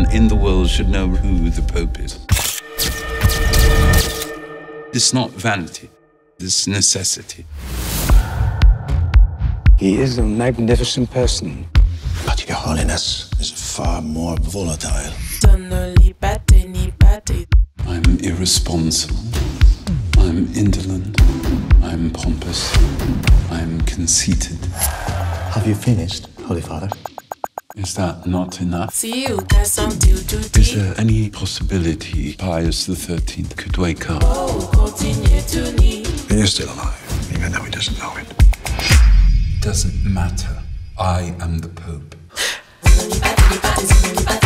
everyone in the world should know who the Pope is. It's not vanity, it's necessity. He is a magnificent person. But Your Holiness is far more volatile. I'm irresponsible. I'm indolent. I'm pompous. I'm conceited. Have you finished, Holy Father? Is that not enough? Is Is there any possibility Pius XIII could wake up? You're still alive, even though he doesn't know it. It doesn't matter. I am the Pope.